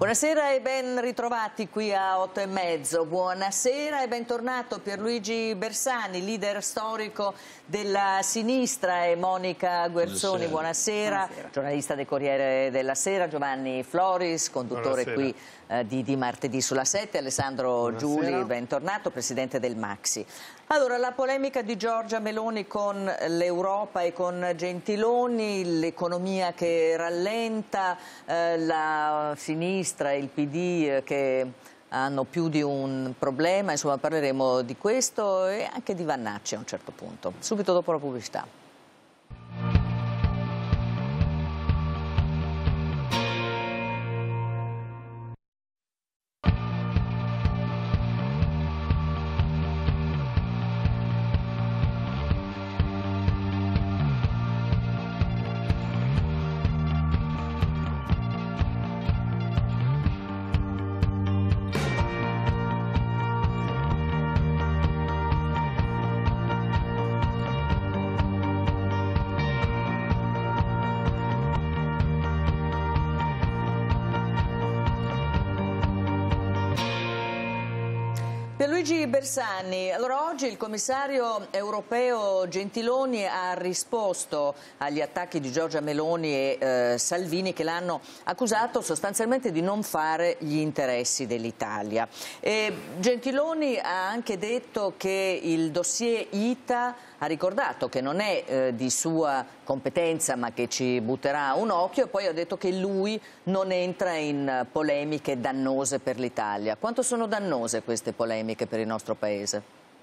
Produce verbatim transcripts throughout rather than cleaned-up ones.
Buonasera e ben ritrovati qui a otto e mezzo. Buonasera e bentornato Pierluigi Bersani, leader storico della sinistra, e Monica Guerzoni. Buonasera. Buonasera. Buonasera. Giornalista del Corriere della Sera. Giovanni Floris, conduttore Buonasera. qui eh, di, di Martedì sulla sette. Alessandro Buonasera. Giuli, bentornato, presidente del Maxi. Allora, la polemica di Giorgia Meloni con l'Europa e con Gentiloni, l'economia che rallenta, eh, la sinistra e il P D che hanno più di un problema, insomma parleremo di questo e anche di Vannacci a un certo punto, subito dopo la pubblicità. Pierluigi Bersani, allora oggi il commissario europeo Gentiloni ha risposto agli attacchi di Giorgia Meloni e eh, Salvini, che l'hanno accusato sostanzialmente di non fare gli interessi dell'Italia. Gentiloni ha anche detto che il dossier I T A, ha ricordato che non è eh, di sua competenza ma che ci butterà un occhio, e poi ha detto che lui non entra in polemiche dannose per l'Italia. Quanto sono dannose queste polemiche per il nostro Paese?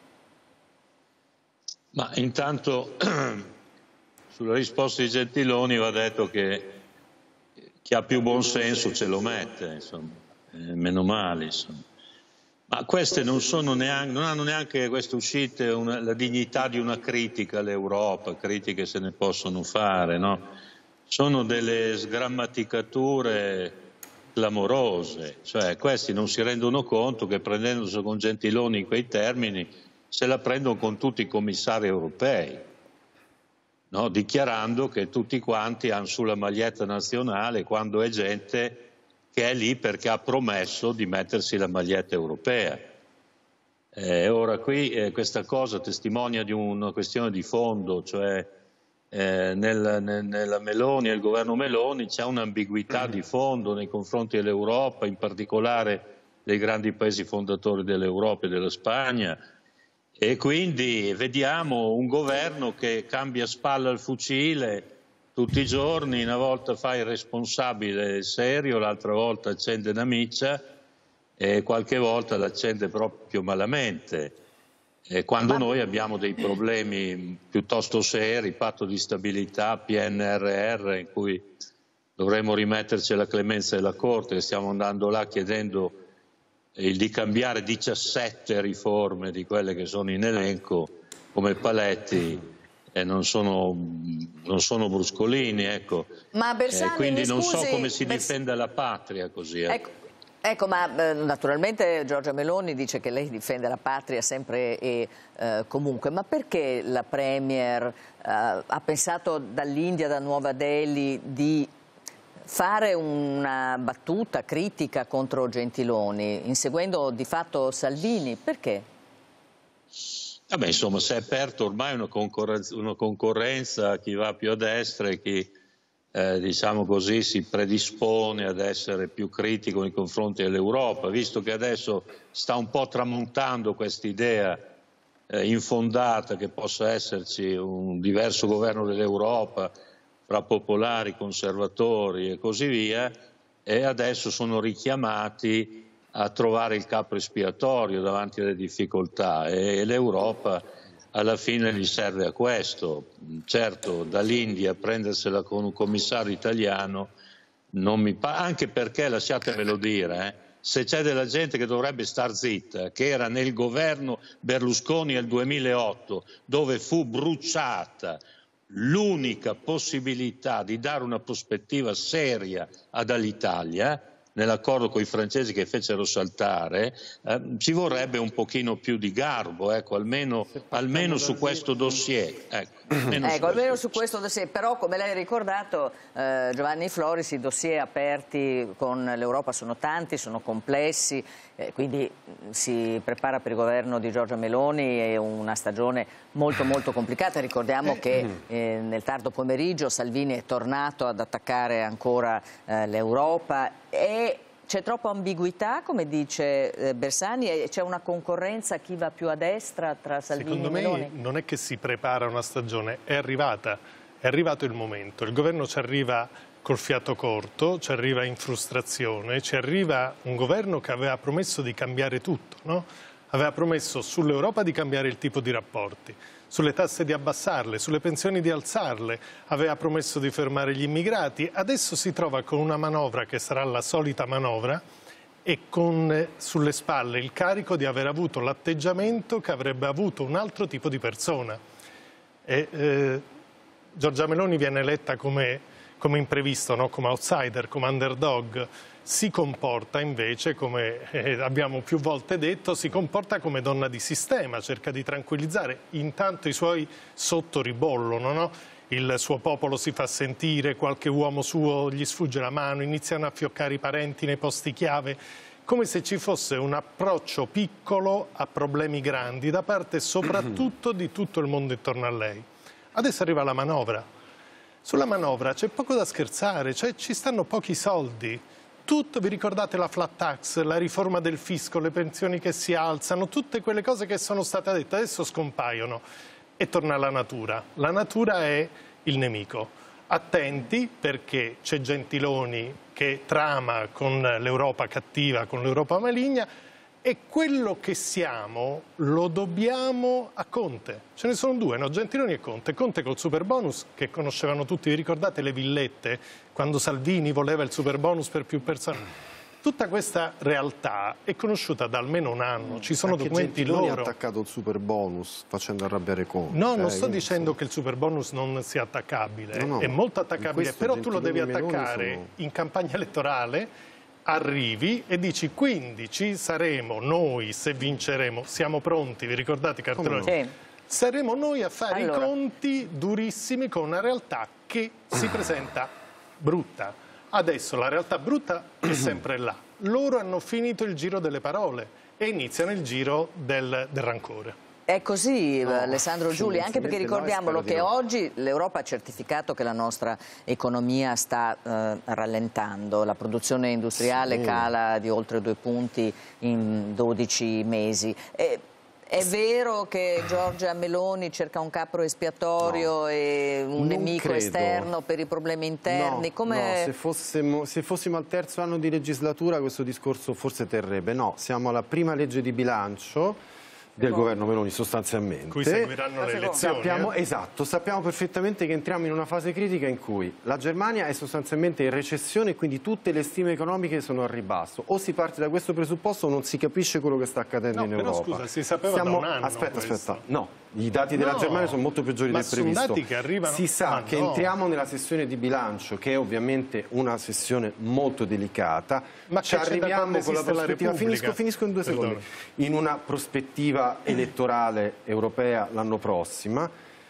Ma intanto sulla risposta di Gentiloni va detto che chi ha più buon senso ce lo mette, insomma, eh, meno male, insomma. Ma queste non, sono neanche, non hanno neanche queste uscite una, la dignità di una critica all'Europa, critiche se ne possono fare, no? Sono delle sgrammaticature clamorose, cioè questi non si rendono conto che prendendosi con Gentiloni in quei termini se la prendono con tutti i commissari europei, no? Dichiarando che tutti quanti hanno sulla maglietta nazionale, quando è gente che è lì perché ha promesso di mettersi la maglietta europea. Eh, ora qui eh, questa cosa testimonia di una questione di fondo, cioè eh, nel, nel, nella Meloni e il governo Meloni c'è un'ambiguità di fondo nei confronti dell'Europa, in particolare dei grandi paesi fondatori dell'Europa e della Spagna, e quindi vediamo un governo che cambia spalla al fucile tutti i giorni, una volta fa il responsabile serio, l'altra volta accende una miccia e qualche volta l'accende proprio malamente. E quando noi abbiamo dei problemi piuttosto seri, patto di stabilità, P N R R, in cui dovremmo rimetterci alla clemenza della Corte, che stiamo andando là chiedendo il di cambiare diciassette riforme di quelle che sono in elenco, come paletti, e non sono, non sono bruscolini, ecco. Ma Bersani, eh, quindi non scusi, so come si Bers... difende la patria così. Eh. Ecco, ecco, ma eh, naturalmente Giorgia Meloni dice che lei difende la patria sempre e eh, comunque, ma perché la Premier eh, ha pensato dall'India, da Nuova Delhi, di fare una battuta critica contro Gentiloni, inseguendo di fatto Salvini? Perché? Vabbè, insomma, si è aperto ormai una concorrenza, una concorrenza, chi va più a destra e chi, eh, diciamo così, si predispone ad essere più critico nei confronti dell'Europa, visto che adesso sta un po' tramontando quest'idea eh, infondata che possa esserci un diverso governo dell'Europa fra popolari, conservatori e così via, e adesso sono richiamati a trovare il capro espiatorio davanti alle difficoltà, e l'Europa alla fine gli serve a questo. Certo, dall'India a prendersela con un commissario italiano non mi pare, anche perché, lasciatemelo dire, eh, se c'è della gente che dovrebbe star zitta, che era nel governo Berlusconi nel duemilaotto, dove fu bruciata l'unica possibilità di dare una prospettiva seria ad Alitalia, nell'accordo con i francesi che fecero saltare, eh, ci vorrebbe un pochino più di garbo, ecco, almeno, almeno su questo dossier. Ecco, almeno, ecco, su, almeno questo su questo dossier. Però, come lei ha ricordato, eh, Giovanni Floris, i dossier aperti con l'Europa sono tanti, sono complessi, eh, quindi si prepara per il governo di Giorgia Meloni è una stagione molto molto complicata. Ricordiamo che eh, nel tardo pomeriggio Salvini è tornato ad attaccare ancora eh, l'Europa e c'è troppa ambiguità, come dice eh, Bersani, e c'è una concorrenza, chi va più a destra tra Salvini Secondo e Meloni? me non è che si prepara una stagione, è arrivata, è arrivato il momento. Il governo ci arriva col fiato corto, ci arriva in frustrazione, ci arriva un governo che aveva promesso di cambiare tutto, no? Aveva promesso sull'Europa di cambiare il tipo di rapporti, sulle tasse di abbassarle, sulle pensioni di alzarle, aveva promesso di fermare gli immigrati, adesso si trova con una manovra che sarà la solita manovra e con eh, sulle spalle il carico di aver avuto l'atteggiamento che avrebbe avuto un altro tipo di persona. E, eh, Giorgia Meloni viene eletta come, come imprevisto, no? Come outsider, come underdog. Si comporta invece, come eh, abbiamo più volte detto, si comporta come donna di sistema, cerca di tranquillizzare. Intanto i suoi sotto ribollono, no? Il suo popolo si fa sentire, qualche uomo suo gli sfugge la mano, iniziano a fioccare i parenti nei posti chiave, come se ci fosse un approccio piccolo a problemi grandi da parte soprattutto di tutto il mondo intorno a lei. Adesso arriva la manovra. Sulla manovra c'è poco da scherzare, cioè ci stanno pochi soldi. Tutto, vi ricordate la flat tax, la riforma del fisco, le pensioni che si alzano, tutte quelle cose che sono state dette adesso scompaiono e torna la natura. La natura è il nemico. Attenti perché c'è Gentiloni che trama con l'Europa cattiva, con l'Europa maligna e quello che siamo lo dobbiamo a Conte. Ce ne sono due, no? Gentiloni e Conte. Conte col superbonus che conoscevano tutti, vi ricordate le villette quando Salvini voleva il superbonus per più persone? Tutta questa realtà è conosciuta da almeno un anno, ci sono Anche documenti Gentiloni loro. ha attaccato il superbonus facendo arrabbiare Conte. No, non eh, sto dicendo sono... che il superbonus non sia attaccabile, no, no, è molto attaccabile, però tu lo devi attaccare sono... in campagna elettorale. Arrivi e dici quindi ci saremo noi se vinceremo, siamo pronti, vi ricordate i cartelloni? Sì. Saremo noi a fare allora. i conti durissimi con una realtà che si presenta brutta. Adesso la realtà brutta è sempre là. Loro hanno finito il giro delle parole e iniziano il giro del, del rancore. È così, no, Alessandro Giuli, anche perché ricordiamolo no, che no. oggi l'Europa ha certificato che la nostra economia sta eh, rallentando, la produzione industriale sì. cala di oltre due punti in dodici mesi. E, è vero che Giorgia Meloni cerca un capro espiatorio no, e un nemico credo. esterno per i problemi interni? No, Come... no, se, fossimo, se fossimo al terzo anno di legislatura questo discorso forse terrebbe. No, siamo alla prima legge di bilancio del governo Meloni sostanzialmente. Cui seguiranno le elezioni. Sappiamo, eh? esatto, sappiamo perfettamente che entriamo in una fase critica in cui la Germania è sostanzialmente in recessione e quindi tutte le stime economiche sono al ribasso. O si parte da questo presupposto o non si capisce quello che sta accadendo No, in però, Europa. scusa, si sapeva Siamo... da un anno Aspetta, questo. aspetta, no. I dati della No, Germania sono molto peggiori ma del sono previsto. dati che arrivano... Si sa Ma che no. entriamo nella sessione di bilancio, che è ovviamente una sessione molto delicata. Ma ci che c'è da arriviamo quando con la esiste la prospettiva. Repubblica? Finisco, finisco in due Perdone. secondi. In una prospettiva elettorale europea l'anno prossimo.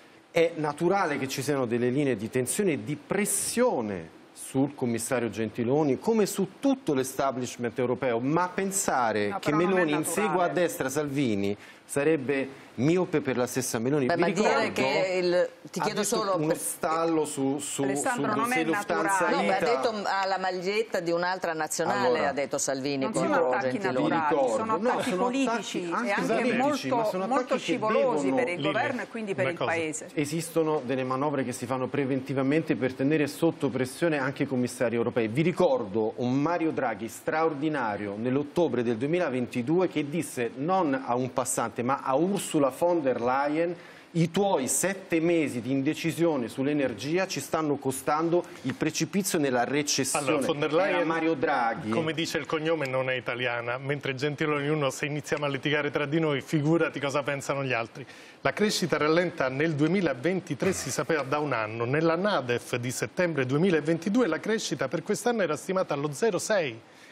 È naturale che ci siano delle linee di tensione e di pressione sul commissario Gentiloni come su tutto l'establishment europeo, ma pensare no, che Meloni insegua a destra Salvini sarebbe miope per la stessa Meloni. Beh, Vi ma ricordo, dire che il... ti ha chiedo detto solo uno per... stallo su, su, Alessandro, su non è dossier Lufthansa naturale. No, ma ha Ita. detto alla maglietta di un'altra nazionale, Allora, ha detto Salvini non sono contro attacchi Gentiloni. naturali, ricordo. sono No, attacchi sono politici attacchi e anche anche politici, ma molto, sono molto attacchi che scivolosi devono- per il Lilli, governo e quindi per una il cosa. Paese. Esistono delle manovre che si fanno preventivamente per tenere sotto pressione anche i commissari europei. Vi ricordo un Mario Draghi straordinario nell'ottobre del duemilaventidue che disse non a un passante ma a Ursula von der Leyen: i tuoi sette mesi di indecisione sull'energia ci stanno costando il precipizio nella recessione. Allora, von der Leyen, Era Mario Draghi. come dice il cognome, non è italiana, mentre Gentiloni uno, se iniziamo a litigare tra di noi, figurati cosa pensano gli altri. La crescita rallenta nel duemilaventitré, si sapeva da un anno. Nella NADEF di settembre duemilaventidue la crescita per quest'anno era stimata allo zero virgola sei.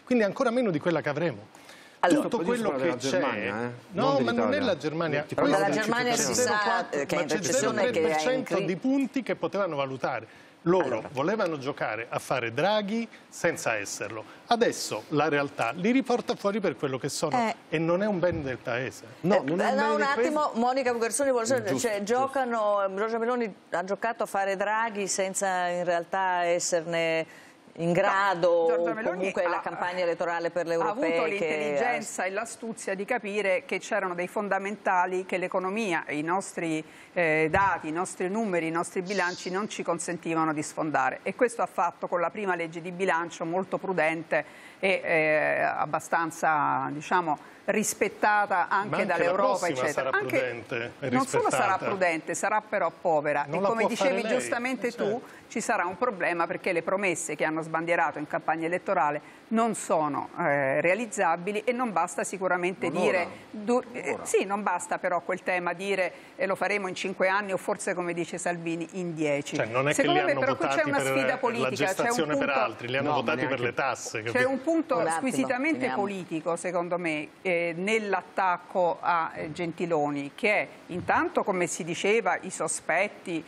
quindi ancora meno di quella che avremo. Allora, tutto quello che c'è, eh? no, non ma non è la Germania. Però dalla Germania si sa che è in recessione, che è in crisi. Di punti che potevano valutare. Loro allora. volevano giocare a fare Draghi senza esserlo. Adesso la realtà li riporta fuori per quello che sono eh. e non è un bene del Paese. No, non è eh, no un attimo, Monica Guerzoni, giusto, cioè, giocano, Giorgia Meloni ha giocato a fare Draghi senza in realtà esserne in grado, no, o comunque ha, la campagna elettorale per le europee. Ha avuto l'intelligenza e l'astuzia di capire che c'erano dei fondamentali che l'economia, i nostri eh, dati, i nostri numeri, i nostri bilanci non ci consentivano di sfondare, e questo ha fatto con la prima legge di bilancio molto prudente e eh, abbastanza, diciamo, rispettata anche, anche dall'Europa, eccetera. Sarà anche, prudente, non solo sarà prudente, sarà però povera. Non e come dicevi lei, giustamente tu, certo. Ci sarà un problema perché le promesse che hanno sbandierato in campagna elettorale non sono eh, realizzabili, e non basta sicuramente non dire du, eh, sì, non basta però quel tema dire eh, lo faremo in cinque anni o forse, come dice Salvini, in dieci. Cioè, non è Secondo che li me però votati c'è una sfida per politica, la gestazione un punto, per altri, li hanno no, votati per le tasse. C'è un punto un squisitamente attimo, politico, secondo me, eh, nell'attacco a eh, Gentiloni, che è intanto, come si diceva, i sospetti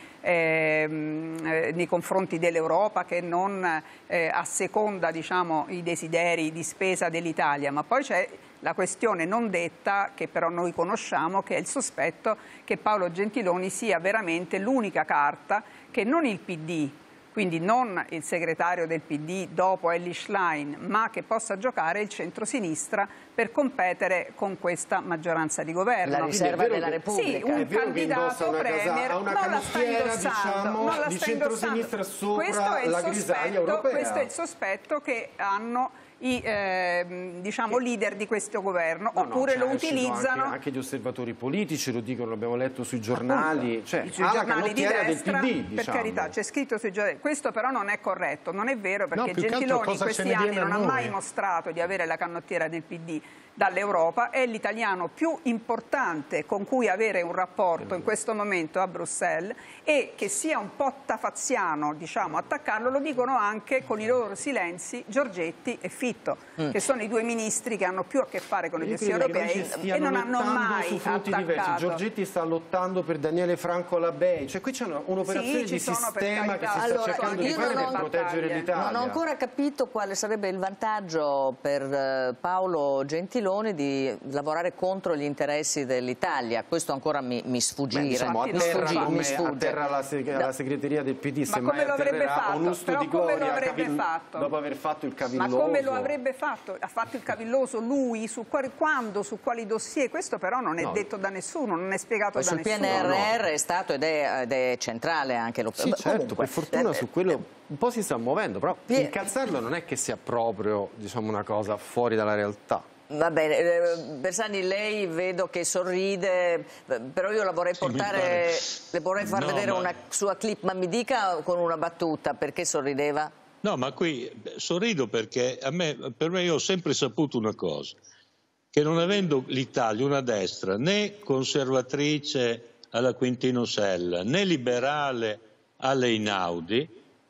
ehm, eh, nei confronti dell'Europa che non eh, asseconda, diciamo, i desideri di spesa dell'Italia, ma poi c'è la questione non detta, che però noi conosciamo, che è il sospetto che Paolo Gentiloni sia veramente l'unica carta che non il P D, quindi non il segretario del P D dopo Elly Schlein, ma che possa giocare il centrosinistra per competere con questa maggioranza di governo. La riserva della che, Repubblica. Sì, un candidato premier, casa, una non la sta indossando, diciamo, non la di sta centrosinistra sopra questo è il la sospetto, europea. questo è il sospetto che hanno i eh, diciamo, leader di questo governo, no, oppure no, lo utilizzano. Anche, anche gli osservatori politici lo dicono, l'abbiamo letto sui giornali, appunto, cioè, sui giornali di destra, del P D, per diciamo. carità, c'è scritto sui giornali. Questo però non è corretto, non è vero, perché no, Gentiloni in questi anni non ha mai mostrato di avere la canottiera del P D dall'Europa, è l'italiano più importante con cui avere un rapporto in questo momento a Bruxelles, e che sia un po' tafaziano, diciamo, attaccarlo lo dicono anche con i loro silenzi Giorgetti e Fitto, mm. che sono i due ministri che hanno più a che fare con i questioni europei e non hanno mai su fronti attaccato. Diversi. Giorgetti sta lottando per Daniele Franco Labei, cioè qui c'è un'operazione sì, di sistema che si sta allora, cercando di fare per proteggere l'Italia. Non ho ancora capito quale sarebbe il vantaggio per Paolo Gentiloni di lavorare contro gli interessi dell'Italia. Questo ancora mi, mi sfugge. Beh, diciamo, mi sfugge, come mi sfugge. atterra la, seg la segreteria del P D, ma come lo avrebbe fatto? Un usto Però di come gloria, lo avrebbe cavil... fatto? dopo aver fatto il cavilloso. Ma come lo avrebbe fatto? Ha fatto il cavilloso lui? Su quali, quando? Su quali dossier? Questo però non è no. detto da nessuno, non è spiegato Poi da sul nessuno. Sul P N R R no. è stato ed è, ed è centrale anche lo Sì, certo, comunque, per fortuna eh, su quello eh, un po' si sta muovendo, però incazzarlo non è che sia proprio, diciamo, una cosa fuori dalla realtà. Va bene, eh, Bersani, lei vedo che sorride, però io la vorrei portare, sì, le vorrei far no, vedere ma... una sua clip, ma mi dica con una battuta perché sorrideva? No, ma qui sorrido perché a me, per me io ho sempre saputo una cosa, che non avendo l'Italia una destra né conservatrice alla Quintino Sella né liberale alle Einaudi,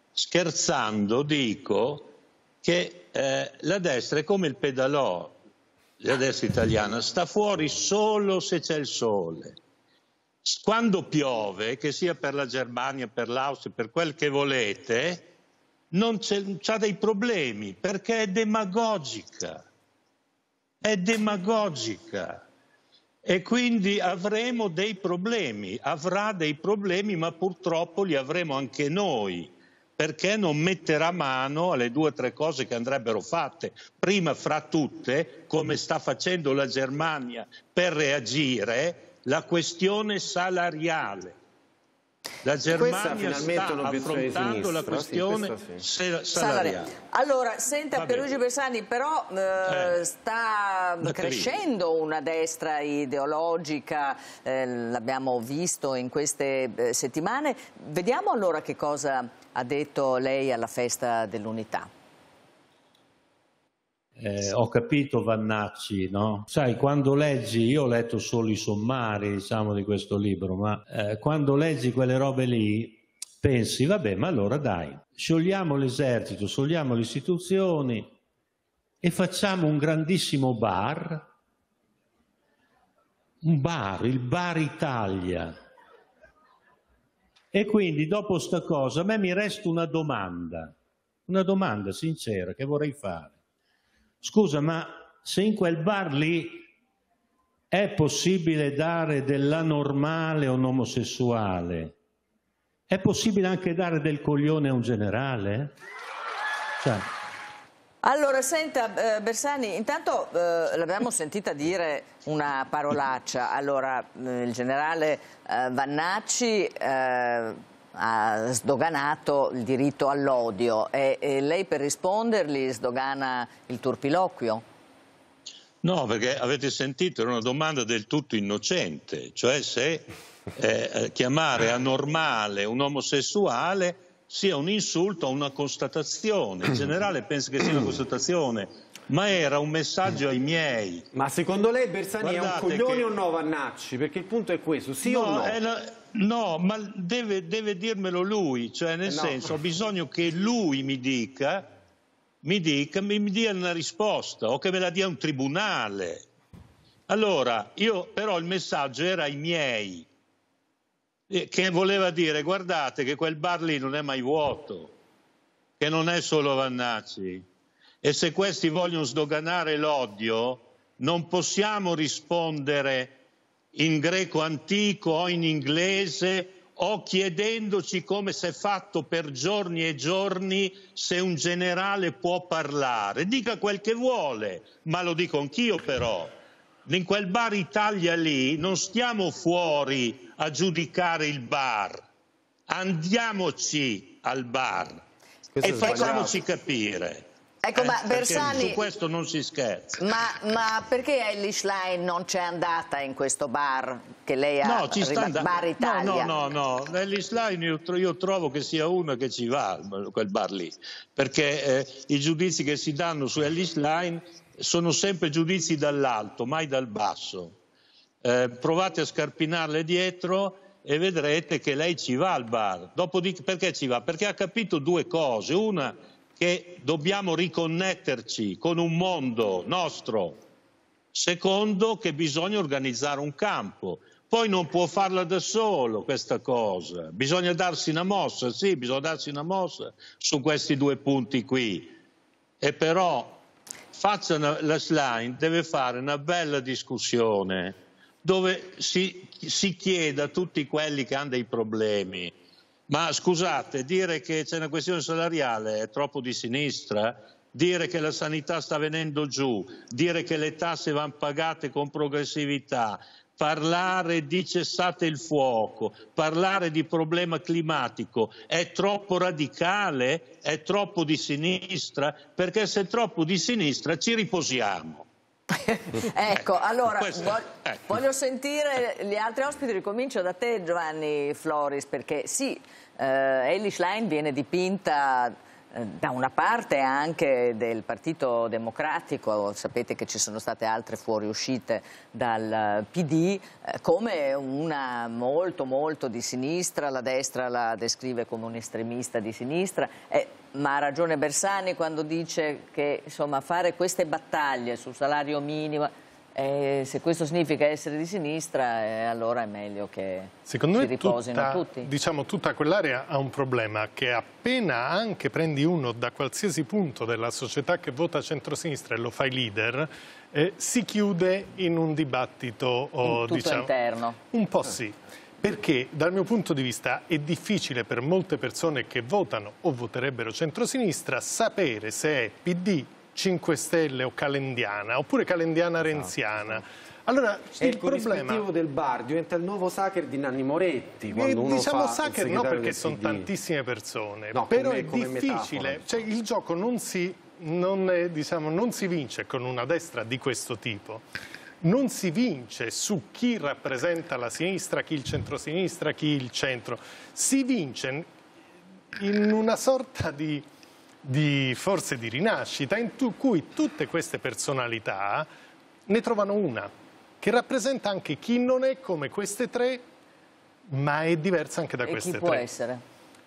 scherzando dico che eh, la destra è come il pedalò, la destra italiana sta fuori solo se c'è il sole. Quando piove, che sia per la Germania, per l'Austria, per quel che volete, non c'ha dei problemi perché è demagogica. È demagogica. E quindi avremo dei problemi, avrà dei problemi, ma purtroppo li avremo anche noi, perché non metterà mano alle due o tre cose che andrebbero fatte. Prima fra tutte, come sta facendo la Germania per reagire, la questione salariale. La Germania sta affrontando la questione sì, sì. salariale. Allora, senta, Pierluigi Bersani, però eh, eh, sta crescendo una destra ideologica, eh, l'abbiamo visto in queste eh, settimane. Vediamo allora che cosa ha detto lei alla festa dell'Unità. Eh, ho capito Vannacci, no? Sai, quando leggi, io ho letto solo i sommari, diciamo, di questo libro, ma eh, quando leggi quelle robe lì pensi, vabbè, ma allora dai, sciogliamo l'esercito, sciogliamo le istituzioni e facciamo un grandissimo bar, un bar, il Bar Italia. E quindi dopo sta cosa a me mi resta una domanda, una domanda sincera che vorrei fare. Scusa, ma se in quel bar lì è possibile dare dell'anormale a un omosessuale, è possibile anche dare del coglione a un generale? Cioè... Allora, senta, eh, Bersani, intanto eh, l'abbiamo sentita dire una parolaccia. Allora, eh, il generale eh, Vannacci eh, ha sdoganato il diritto all'odio e, e lei per rispondergli sdogana il turpiloquio? No, perché avete sentito, era una domanda del tutto innocente, cioè se eh, chiamare anormale un omosessuale sia un insulto o una constatazione. Il generale pensa che sia una constatazione, ma era un messaggio ai miei. Ma secondo lei Bersani Guardate è un coglione che... o no Vannacci? Perché il punto è questo, sì no, o no? Una... No, ma deve, deve dirmelo lui, cioè nel eh no. senso ho bisogno che lui mi dica, mi dica, mi, mi dia una risposta o che me la dia un tribunale. Allora, io però il messaggio era ai miei, che voleva dire guardate che quel bar lì non è mai vuoto, che non è solo Vannacci, e se questi vogliono sdoganare l'odio non possiamo rispondere in greco antico o in inglese o chiedendoci come si è fatto per giorni e giorni se un generale può parlare. Dica quel che vuole, ma lo dico anch'io però. In quel Bar Italia lì non stiamo fuori a giudicare il bar, andiamoci al bar questo e facciamoci capire. Ecco, eh, ma Bersani, su questo non si scherza. Ma, ma perché Elly Schlein non c'è andata in questo bar che lei ha? No, ci sta Bar Italia? No, no, no, no. Elly Schlein io, io trovo che sia una che ci va quel bar lì, perché eh, i giudizi che si danno su Elly Schlein sono sempre giudizi dall'alto, mai dal basso. Eh, provate a scarpinarle dietro e vedrete che lei ci va al bar. Dopodiché, perché ci va? Perché ha capito due cose. Una, che dobbiamo riconnetterci con un mondo nostro. Secondo, che bisogna organizzare un campo. Poi non può farla da solo questa cosa. Bisogna darsi una mossa, sì, bisogna darsi una mossa su questi due punti qui. E però faccia una, la Schlein deve fare una bella discussione dove si, si chieda a tutti quelli che hanno dei problemi. Ma scusate, dire che c'è una questione salariale è troppo di sinistra? Dire che la sanità sta venendo giù, dire che le tasse vanno pagate con progressività, parlare di cessate il fuoco, parlare di problema climatico è troppo radicale, è troppo di sinistra? Perché se è troppo di sinistra ci riposiamo. Ecco, allora Questo, voglio, ecco. voglio sentire gli altri ospiti, ricomincio da te Giovanni Floris, perché sì, eh, Elly Schlein viene dipinta eh, da una parte anche del Partito Democratico, sapete che ci sono state altre fuoriuscite dal P D, eh, come una molto molto di sinistra, la destra la descrive come un estremista di sinistra, eh, ma ha ragione Bersani quando dice che insomma, fare queste battaglie sul salario minimo, eh, se questo significa essere di sinistra, eh, allora è meglio che Secondo si me riposino tutta, tutti. Diciamo, tutta quell'area ha un problema, che appena anche prendi uno da qualsiasi punto della società che vota centrosinistra e lo fai leader, eh, si chiude in un dibattito oh, tutto diciamo, interno. Un po' sì. Perché dal mio punto di vista è difficile per molte persone che votano o voterebbero centrosinistra sapere se è P D, cinque Stelle o calendiana, oppure calendiana renziana. Allora, e il, il problema corrispettivo del bar diventa il nuovo Sacher di Nanni Moretti. Quando uno diciamo fa Sacher no, perché sono tantissime persone, no, però come, è come difficile, cioè, il gioco non si, non, è, diciamo, non si vince con una destra di questo tipo. Non si vince su chi rappresenta la sinistra, chi il centrosinistra, chi il centro. Si vince in una sorta di, di forse di rinascita in tu, cui tutte queste personalità ne trovano una, che rappresenta anche chi non è come queste tre, ma è diversa anche da e queste chi tre. può essere?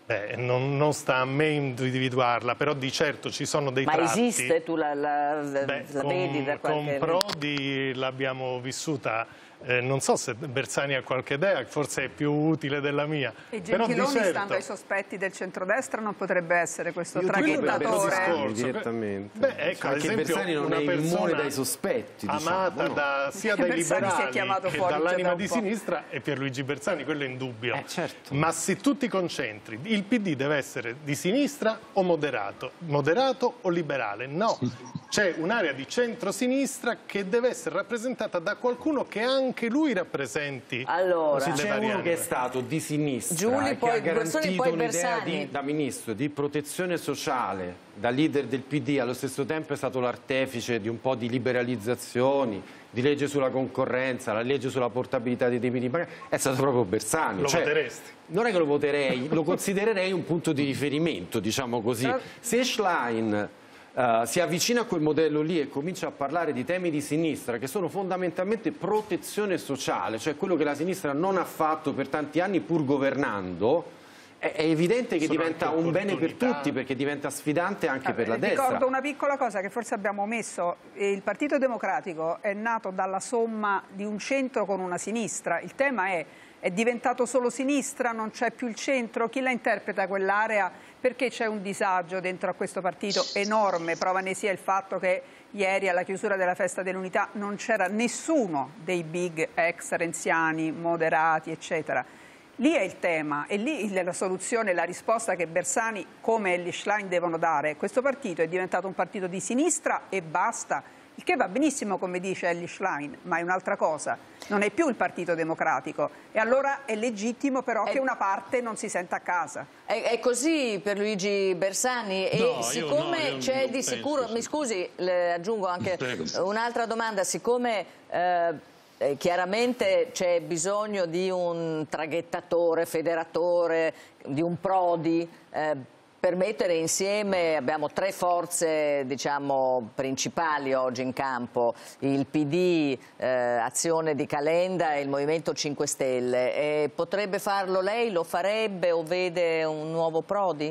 Beh, non, non sta a me individuarla, però di certo ci sono dei Ma tratti... Ma esiste? Tu la, la, Beh, la con, vedi da qualche... Con Prodi l'abbiamo vissuta, eh, non so se Bersani ha qualche idea, forse è più utile della mia. E però Gentiloni, di certo... stando ai sospetti del centrodestra, non potrebbe essere questo Io traghettatore? Direttamente. Beh, ecco, anche ad esempio, Bersani non una è immune persona dai sospetti, diciamo, amata no? da, sia dai Bersani si è liberali chiamato che fuori già dall'anima da un di po'. sinistra è Pierluigi Bersani, quello è indubbio. Eh, certo. Ma se tu ti concentri, il P D deve essere di sinistra o moderato? Moderato o liberale? No, c'è un'area di centro-sinistra che deve essere rappresentata da qualcuno che anche lui rappresenti. Allora, Se le c'è varianti. uno che è stato di sinistra Giuli, e poi che ha Bersani, garantito poi un'idea Bersani. di, da ministro di protezione sociale, da leader del P D, allo stesso tempo è stato l'artefice di un po' di liberalizzazioni, di legge sulla concorrenza, la legge sulla portabilità dei debiti bancari, è stato proprio Bersani. Lo cioè, voteresti? Non è che lo voterei, lo considererei un punto di riferimento, diciamo così. Se Schlein uh, si avvicina a quel modello lì e comincia a parlare di temi di sinistra che sono fondamentalmente protezione sociale, cioè quello che la sinistra non ha fatto per tanti anni pur governando, è evidente che Sono diventa anche un bene per opportunità. tutti, perché diventa sfidante anche per la destra. Ricordo una piccola cosa che forse abbiamo omesso: il Partito Democratico è nato dalla somma di un centro con una sinistra. Il tema è: è diventato solo sinistra, non c'è più il centro? Chi la interpreta quell'area? Perché c'è un disagio dentro a questo partito enorme. Prova ne sia il fatto che ieri alla chiusura della Festa dell'Unità non c'era nessuno dei big ex renziani, moderati, eccetera. Lì è il tema e lì la soluzione, la risposta che Bersani come Elly Schlein devono dare. Questo partito è diventato un partito di sinistra e basta, il che va benissimo come dice Elly Schlein, ma è un'altra cosa, non è più il Partito Democratico e allora è legittimo però è... che una parte non si senta a casa. È, è così per Luigi Bersani e no, siccome no, c'è di sicuro, penso, mi scusi, le aggiungo anche un'altra domanda, siccome... Eh, Eh, chiaramente c'è bisogno di un traghettatore, federatore, di un Prodi eh, per mettere insieme, abbiamo tre forze diciamo, principali oggi in campo, il P D, eh, Azione di Calenda e il Movimento cinque Stelle. E potrebbe farlo lei? Lo farebbe o vede un nuovo Prodi?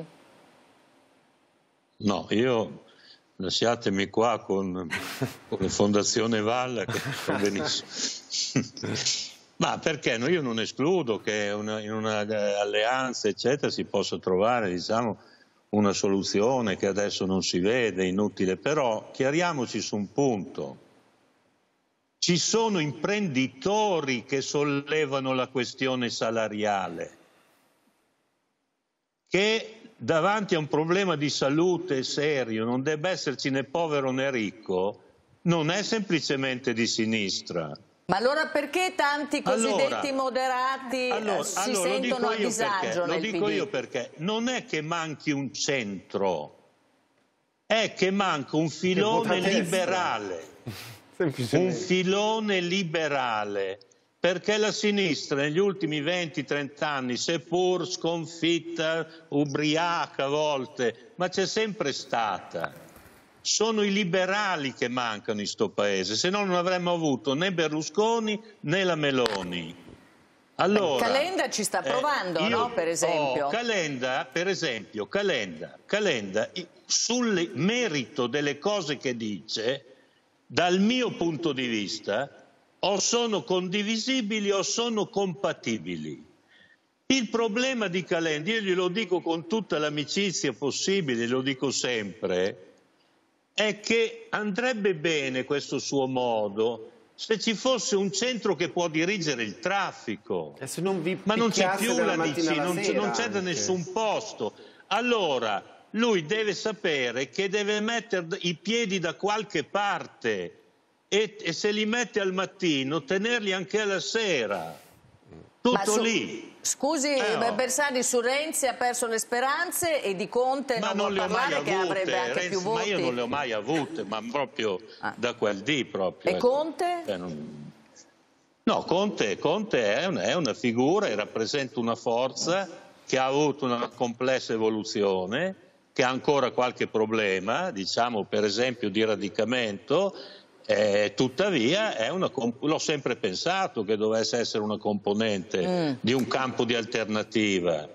No, io... Lasciatemi qua con, con la Fondazione Valla che va benissimo. Ma perché? No, io non escludo che una, in una alleanza eccetera si possa trovare diciamo, una soluzione che adesso non si vede, inutile, però chiariamoci su un punto. Ci sono imprenditori che sollevano la questione salariale, che davanti a un problema di salute serio non debba esserci né povero né ricco, non è semplicemente di sinistra. Ma allora perché tanti cosiddetti allora, moderati allora, si allora, sentono a disagio perché, nel Lo dico P D? io perché non è che manchi un centro, è che manca un filone liberale, un filone liberale. Perché la sinistra negli ultimi venti trenta anni, seppur sconfitta, ubriaca a volte, ma c'è sempre stata. Sono i liberali che mancano in sto paese, se no non avremmo avuto né Berlusconi né la Meloni. Allora, Calenda ci sta provando, eh, io, no? Per esempio. Oh, Calenda, per esempio, Calenda, Calenda, sul merito delle cose che dice, dal mio punto di vista, o sono condivisibili o sono compatibili. Il problema di Calenda, io glielo dico con tutta l'amicizia possibile, lo dico sempre, è che andrebbe bene questo suo modo se ci fosse un centro che può dirigere il traffico. E se non vi Ma non c'è più la D C, non c'è da nessun posto. Allora lui deve sapere che deve mettere i piedi da qualche parte. E, e se li mette al mattino, tenerli anche alla sera. Tutto su, lì. Scusi, eh, oh. Bersani su Renzi ha perso le speranze e di Conte ma non, non vuol parlare avute, che avrebbe anche Renzi, più voti. Ma io non le ho mai avute, ma proprio ah. da quel dì proprio. E Conte? Eh, non... No, Conte, Conte è, una, è una figura e rappresenta una forza che ha avuto una complessa evoluzione, che ha ancora qualche problema, diciamo per esempio di radicamento. Eh, tuttavia è una l'ho sempre pensato che dovesse essere una componente mm. di un campo di alternativa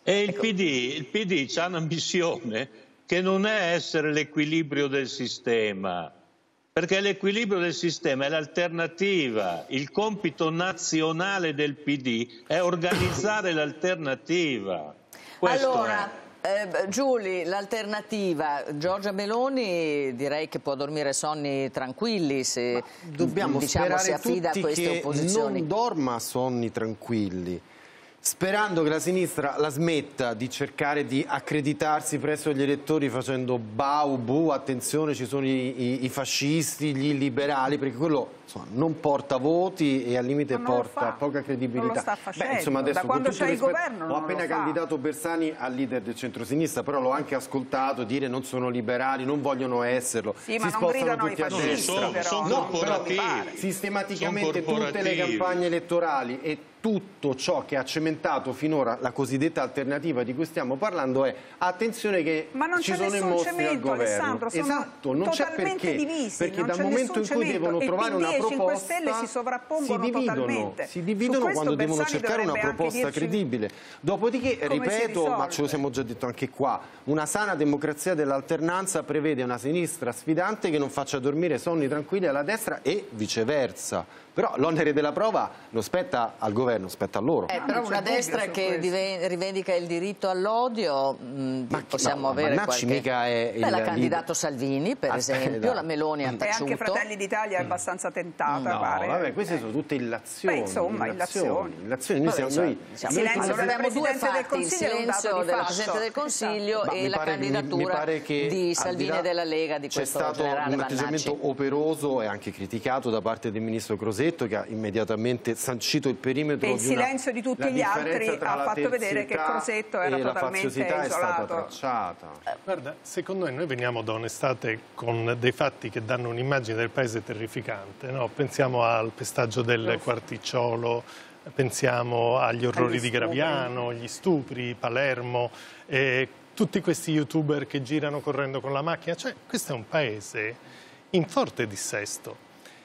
E il P D, il P D ha una missione che non è essere l'equilibrio del sistema, perché l'equilibrio del sistema è l'alternativa. Il compito nazionale del P D è organizzare l'alternativa. Allora, eh, Giuli, l'alternativa, Giorgia Meloni direi che può dormire sonni tranquilli se Ma dobbiamo diciamo, si affida a queste che opposizioni. non dorma sonni tranquilli, sperando che la sinistra la smetta di cercare di accreditarsi presso gli elettori facendo bau, bu, attenzione ci sono i, i, i fascisti, gli illiberali, perché quello insomma, non porta voti e al limite porta poca credibilità. Non lo sta facendo. Beh, insomma, adesso, da quando c'è il rispetto, governo non ho appena lo fa. candidato Bersani al leader del centrosinistra, però l'ho anche ascoltato dire non sono liberali, non vogliono esserlo, sì, si ma non spostano gridano tutti a i fascisti, destra. però. Sono No, corporativi. Sistematicamente Sono tutte le campagne elettorali e tutto ciò che ha cementato finora la cosiddetta alternativa di cui stiamo parlando è attenzione che ma non ci c'è sono i nessun mostri cemento, al governo. Alessandro, sono esatto, non c'è totalmente perché, divisi, perché non dal c'è momento in nessun cui cemento. devono E trovare P D una e cinque proposta Stelle si sovrappongono si dividono, totalmente. si dividono quando devono Bersani cercare una dovrebbe proposta anche dirci credibile. Dopodiché, come si ripeto, ma risolve. ce lo siamo già detto anche qua, una sana democrazia dell'alternanza prevede una sinistra sfidante che non faccia dormire sonni tranquilli alla destra e viceversa. Però l'onere della prova non spetta al governo, spetta a loro. Eh, però una destra che diven- rivendica il diritto all'odio, mh, Ma possiamo no, avere Vannacci qualche... mica è il Beh, l'ha leader. candidato Salvini, per Aspetta. esempio, la Meloni ha E taciuto. anche Fratelli d'Italia è abbastanza tentata, No, pare. vabbè, queste sono tutte illazioni. Beh, insomma, illazioni. illazioni. Noi Vabbè, siamo, cioè, noi, diciamo, silenzio allora del abbiamo due Presidente del fatti, il Consiglio è un dato silenzio di della fatto. Presidente del Consiglio Ma e mi la pare- mi- mi candidatura pare che, di al Salvini di là, e della Lega di c'è questo stato generale un atteggiamento Vannacci. operoso e anche criticato da parte del ministro Crosetto, che ha immediatamente sancito il perimetro E il di una- silenzio di tutti la gli altri differenza tra ha la fatto vedere che terzietà Crosetto era e la totalmente faziosità è stata isolato. tracciata. Guarda, secondo me noi veniamo da un'estate con dei fatti che danno un'immagine del paese terrificante, no? Pensiamo al pestaggio del Quarticciolo, pensiamo agli orrori Agli di stupri. Graviano, gli stupri, Palermo, eh, tutti questi youtuber che girano correndo con la macchina. Cioè, questo è un paese in forte dissesto.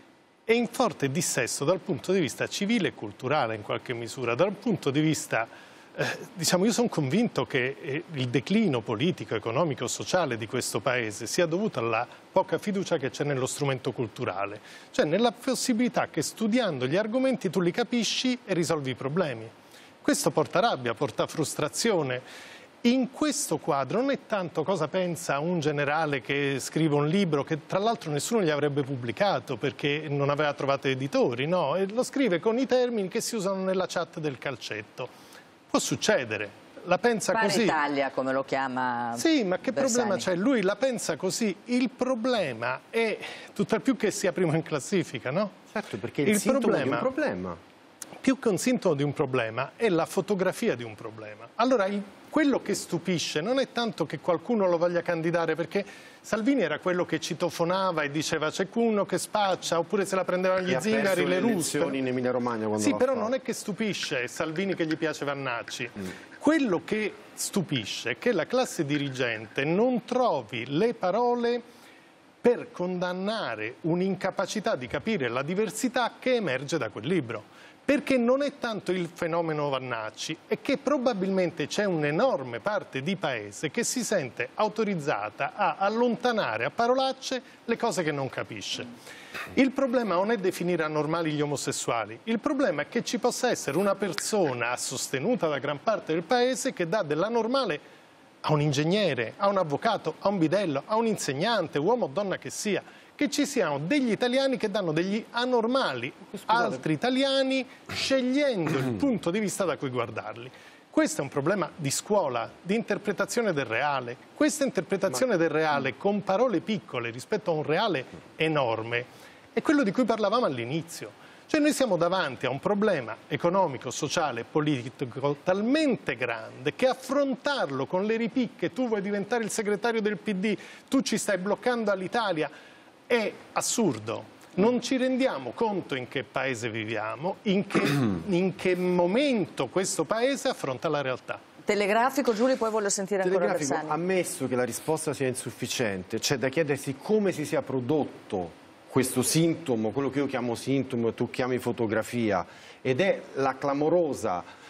E in forte dissesto dal punto di vista civile e culturale in qualche misura, dal punto di vista, eh, diciamo, io sono convinto che eh, il declino politico, economico, sociale di questo paese sia dovuto alla poca fiducia che c'è nello strumento culturale, cioè nella possibilità che studiando gli argomenti tu li capisci e risolvi i problemi. Questo porta rabbia, porta frustrazione. In questo quadro non è tanto cosa pensa un generale che scrive un libro che tra l'altro nessuno gli avrebbe pubblicato perché non aveva trovato editori, no? E lo scrive con i termini che si usano nella chat del calcetto. Può succedere, la pensa Pare così. Italia, come lo chiama Sì, ma che Bersani. problema c'è? Lui la pensa così. Il problema è tutt'al più che sia primo in classifica, no? Certo, perché il, il sintomo di un problema. Più che un sintomo di un problema è la fotografia di un problema. Allora, il, quello che stupisce non è tanto che qualcuno lo voglia candidare, perché Salvini era quello che citofonava e diceva c'è uno che spaccia, oppure se la prendevano gli zingari, le russe. in Emilia Romagna quando Sì, però fatto. non è che stupisce Salvini che gli piace Vannacci. Mm. Quello che stupisce è che la classe dirigente non trovi le parole per condannare un'incapacità di capire la diversità che emerge da quel libro. Perché non è tanto il fenomeno Vannacci, è che probabilmente c'è un'enorme parte di paese che si sente autorizzata a allontanare a parolacce le cose che non capisce. Il problema non è definire anormali gli omosessuali, il problema è che ci possa essere una persona sostenuta da gran parte del paese che dà dell'anormale a un ingegnere, a un avvocato, a un bidello, a un insegnante, uomo o donna che sia. Che ci siano degli italiani che danno degli anormali, Scusate. altri italiani, scegliendo il punto di vista da cui guardarli. Questo è un problema di scuola, di interpretazione del reale. Questa interpretazione Ma... del reale con parole piccole rispetto a un reale enorme è quello di cui parlavamo all'inizio. Cioè noi siamo davanti a un problema economico, sociale e politico talmente grande che affrontarlo con le ripicche, tu vuoi diventare il segretario del P D, tu ci stai bloccando all'Italia, è assurdo. Non ci rendiamo conto in che paese viviamo, in che, in che momento questo paese affronta la realtà. Telegrafico, Giulio, poi voglio sentire ancora Telegrafico, Bersani. ammesso che la risposta sia insufficiente, c'è da chiedersi come si sia prodotto questo sintomo, quello che io chiamo sintomo e tu chiami fotografia, ed è la clamorosa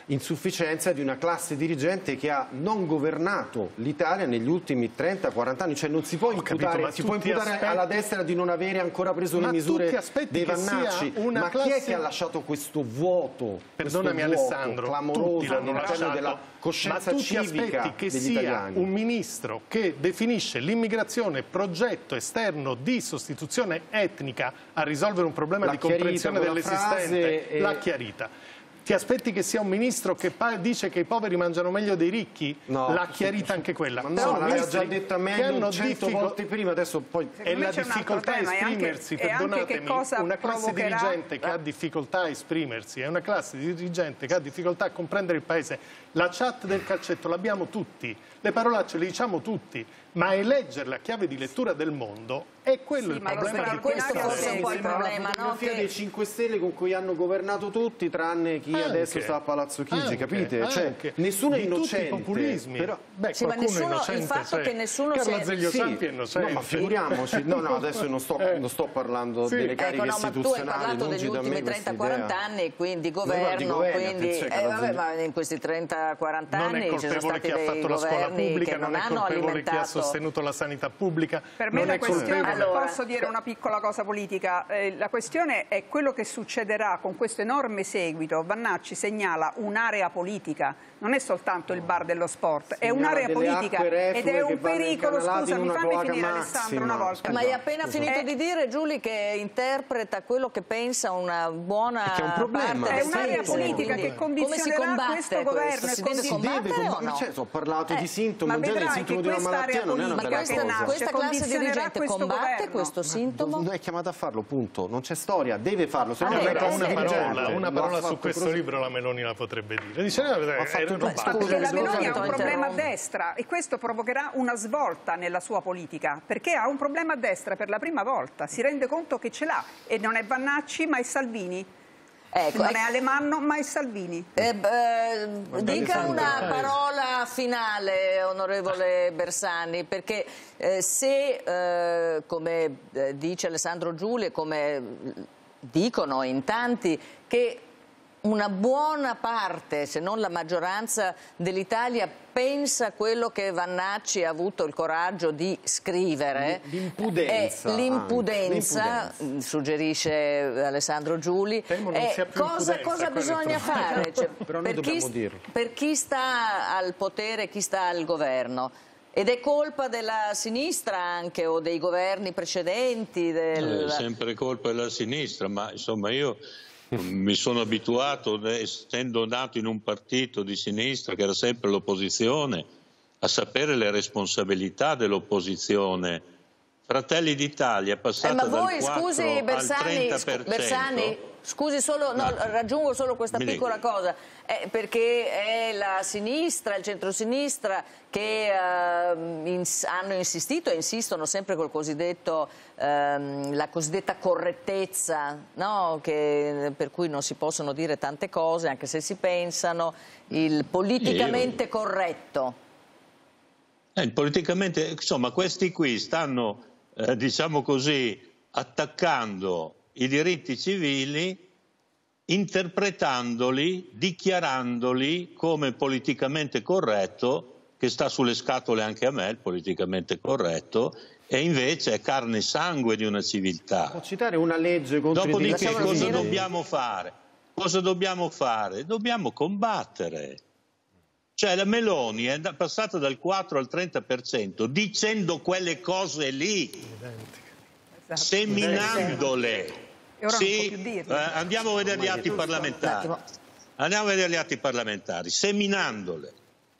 insufficienza di una classe dirigente che ha non governato l'Italia negli ultimi trenta quaranta anni, cioè non si può imputare, capito, si può imputare aspetti... alla destra di non avere ancora preso ma le misure dei Vannacci, ma classe... chi è che ha lasciato questo vuoto, perdonami questo vuoto Alessandro, clamoroso all'interno lasciato, della coscienza ma tu civica aspetti che degli sia italiani? Un ministro che definisce l'immigrazione progetto esterno di sostituzione etnica a risolvere un problema di comprensione dell'esistente, e... l'ha chiarita. Ti aspetti che sia un ministro che dice che i poveri mangiano meglio dei ricchi? No, l'ha chiarita anche quella. Ma no, l'aveva già detta meglio cento volte prima, adesso poi... E la difficoltà a esprimersi, perdonatemi, una classe dirigente che ha difficoltà a esprimersi, è una classe dirigente che ha difficoltà a comprendere il paese. La chat del calcetto l'abbiamo tutti, le parolacce le diciamo tutti, ma eleggerla a chiave di lettura del mondo è quello sì, il problema di questo questo è un po' il problema, la fotografia no? dei cinque Stelle con cui hanno governato tutti, tranne chi anche, adesso sta a Palazzo Chigi, anche, capite? Cioè, anche. nessuno è di innocente. Tutti i populismi. Però... Beh, sì, ma nessuno, innocente, il fatto cioè, che nessuno Carlo si è... Azeglio sì, Ciampi è innocente. no, ma figuriamoci, no, no, adesso non sto, eh. non sto parlando sì. delle cariche ecco, no, ma tu hai istituzionali, parlato degli ultimi trenta quaranta anni, quindi governo, quindi eh, vabbè, ma in questi trenta quaranta anni ci sono stati dei governi che non hanno alimentato... chi ha sostenuto la sanità pubblica. Per me la questione, allora, posso dire una piccola cosa politica, eh, la questione è quello che succederà con questo enorme seguito. Vannacci segnala un'area politica, non è soltanto il bar dello sport, è un'area politica ed è un pericolo, scusami, fammi finire Alessandro una volta. Ma hai appena scusa. finito eh, di dire, Giulia, che interpreta quello che pensa una buona è un problema. parte è un'area politica che condizionerà questo governo. Si deve combattere o no? Cioè, ho parlato eh, di sintomo, ma il sintomo di una malattia non è una bella questa, cosa. Questa classe dirigente combatte governo. questo sintomo? Non è chiamata a farlo, punto. Non c'è storia, deve farlo. Se ah, no beh, non una parola, una parola su fatto questo così. libro la Meloni la potrebbe dire. Dice, no, ha fatto ma perché la Meloni ha un interrompo. problema a destra e questo provocherà una svolta nella sua politica, perché ha un problema a destra per la prima volta, si rende conto che ce l'ha e non è Vannacci ma è Salvini. Ecco, non è Alemanno ma è Salvini. Eh, beh, dica una parola finale, onorevole Bersani, perché eh, se, eh, come dice Alessandro Giulia, come dicono in tanti, che una buona parte, se non la maggioranza dell'Italia, pensa quello che Vannacci ha avuto il coraggio di scrivere. L'impudenza. L'impudenza, suggerisce Alessandro Giuli. Eh, cosa, cosa bisogna fare? Cioè, Però noi per, chi, dirlo. per chi sta al potere, chi sta al governo? Ed è colpa della sinistra anche o dei governi precedenti? Del... È sempre colpa della sinistra, ma insomma io... mi sono abituato, essendo nato in un partito di sinistra che era sempre l'opposizione, a sapere le responsabilità dell'opposizione. Fratelli d'Italia è passata eh, ma voi, dal quattro scusi, Bersani, al trenta per cento. Bersani, scusi solo, no, raggiungo solo questa Mi piccola dico. cosa, eh, perché è la sinistra, il centrosinistra che eh, ins hanno insistito e insistono sempre col cosiddetto, ehm, la cosiddetta correttezza, no? che, per cui non si possono dire tante cose anche se si pensano, il politicamente Io... corretto. Eh, il politicamente, insomma, questi qui stanno, eh, diciamo così, attaccando i diritti civili, interpretandoli, dichiarandoli come politicamente corretto, che sta sulle scatole anche a me, il politicamente corretto, e invece è carne e sangue di una civiltà. Può citare una legge contro i diritti Dopodiché cosa civili? dobbiamo fare? Cosa dobbiamo fare? Dobbiamo combattere. Cioè la Meloni è passata dal quattro al trenta per cento dicendo quelle cose lì, Esatto. seminandole. E ora sì, non può più dirlo. eh, andiamo a vedere gli atti parlamentari. Andiamo a vedere gli atti parlamentari, seminandole.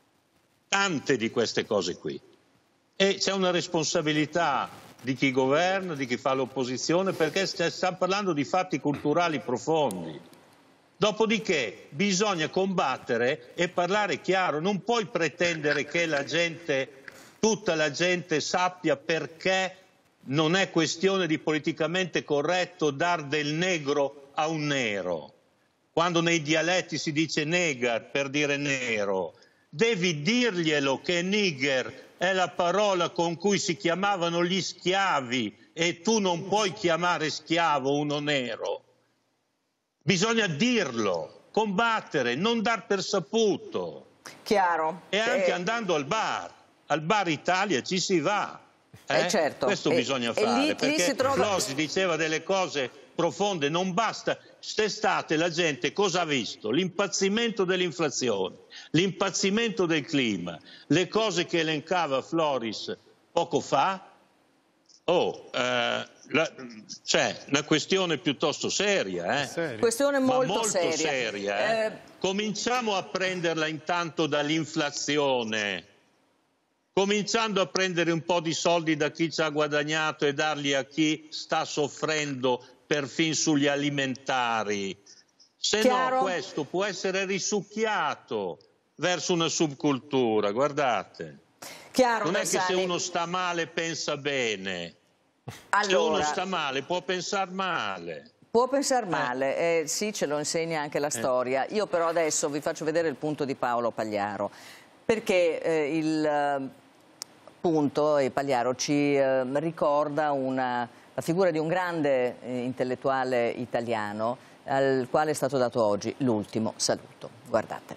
Tante di queste cose qui. E c'è una responsabilità di chi governa, di chi fa l'opposizione, perché stiamo parlando di fatti culturali profondi. Dopodiché bisogna combattere e parlare chiaro, non puoi pretendere che la gente, tutta la gente sappia perché non è questione di politicamente corretto dar del negro a un nero. Quando nei dialetti si dice neger per dire nero, devi dirglielo che nigger è la parola con cui si chiamavano gli schiavi e tu non puoi chiamare schiavo uno nero. Bisogna dirlo, combattere, non dar per saputo. Chiaro. E anche eh... andando al bar, al bar Italia ci si va. Eh? Eh certo. Questo e, bisogna e fare, lì, lì perché si trova... Flosi diceva delle cose profonde, non basta. Quest'estate la gente cosa ha visto? L'impazzimento dell'inflazione, l'impazzimento del clima, le cose che elencava Floris poco fa. Oh, eh, c'è una questione piuttosto seria, eh? Questione molto, molto seria. seria eh? Eh... Cominciamo a prenderla intanto dall'inflazione, cominciando a prendere un po' di soldi da chi ci ha guadagnato e darli a chi sta soffrendo perfino sugli alimentari. Se Chiaro? no questo può essere risucchiato verso una subcultura, guardate. Chiaro, non è Bersani. che se uno sta male pensa bene, allora, se uno sta male può pensare male. Può pensare male, eh, sì, ce lo insegna anche la storia. Io però adesso vi faccio vedere il punto di Paolo Pagliaro, perché eh, il eh, punto, e Pagliaro ci eh, ricorda una, la figura di un grande eh, intellettuale italiano al quale è stato dato oggi l'ultimo saluto. Guardate.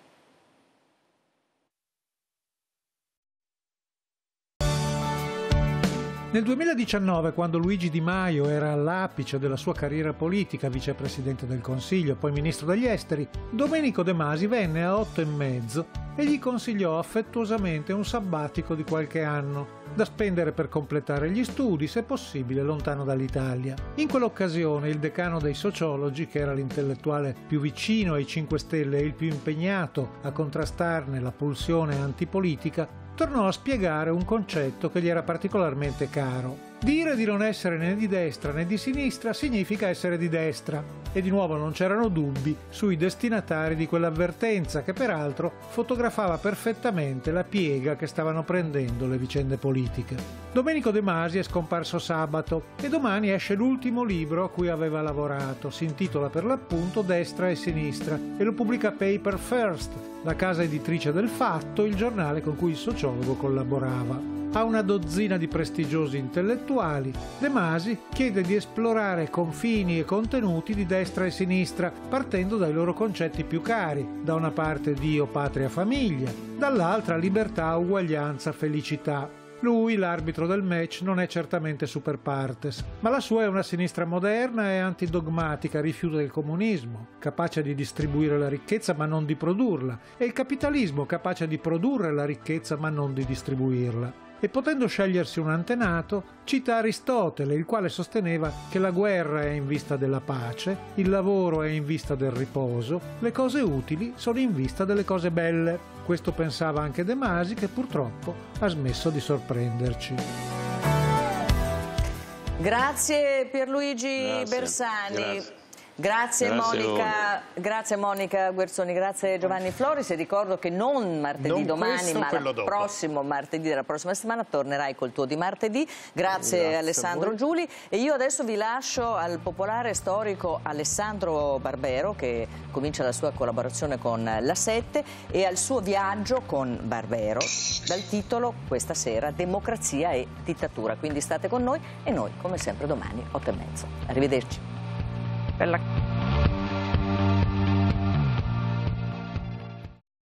Nel duemiladiciannove, quando Luigi Di Maio era all'apice della sua carriera politica, vicepresidente del Consiglio, poi ministro degli esteri, Domenico De Masi venne a otto e mezzo e gli consigliò affettuosamente un sabbatico di qualche anno, da spendere per completare gli studi, se possibile lontano dall'Italia. In quell'occasione il decano dei sociologi, che era l'intellettuale più vicino ai cinque Stelle e il più impegnato a contrastarne la pulsione antipolitica, tornò a spiegare un concetto che gli era particolarmente caro. Dire di non essere né di destra né di sinistra significa essere di destra. E di nuovo non c'erano dubbi sui destinatari di quell'avvertenza, che peraltro fotografava perfettamente la piega che stavano prendendo le vicende politiche. Domenico De Masi è scomparso sabato e domani esce l'ultimo libro a cui aveva lavorato. Si intitola per l'appunto Destra e Sinistra e lo pubblica Paper First, la casa editrice del Fatto, il giornale con cui il sociologo collaborava. A una dozzina di prestigiosi intellettuali, De Masi chiede di esplorare confini e contenuti di destra e sinistra, partendo dai loro concetti più cari: da una parte Dio, patria, famiglia, dall'altra libertà, uguaglianza, felicità. Lui, l'arbitro del match, non è certamente super partes, ma la sua è una sinistra moderna e antidogmatica, rifiuta il comunismo, capace di distribuire la ricchezza ma non di produrla, e il capitalismo, capace di produrre la ricchezza ma non di distribuirla. E potendo scegliersi un antenato, cita Aristotele, il quale sosteneva che la guerra è in vista della pace, il lavoro è in vista del riposo, le cose utili sono in vista delle cose belle. Questo pensava anche De Masi, che purtroppo ha smesso di sorprenderci. Grazie Pierluigi Grazie, Bersani. Grazie. Grazie, grazie Monica, grazie Monica Guerzoni, grazie Giovanni Floris, e ricordo che non martedì non domani questo, ma il prossimo martedì della prossima settimana tornerai col tuo di martedì. Grazie, grazie Alessandro Giuli, e io adesso vi lascio al popolare storico Alessandro Barbero, che comincia la sua collaborazione con La Sette e al suo viaggio con Barbero dal titolo questa sera Democrazia e dittatura. Quindi state con noi e noi come sempre domani otto e mezzo. Arrivederci. Bella.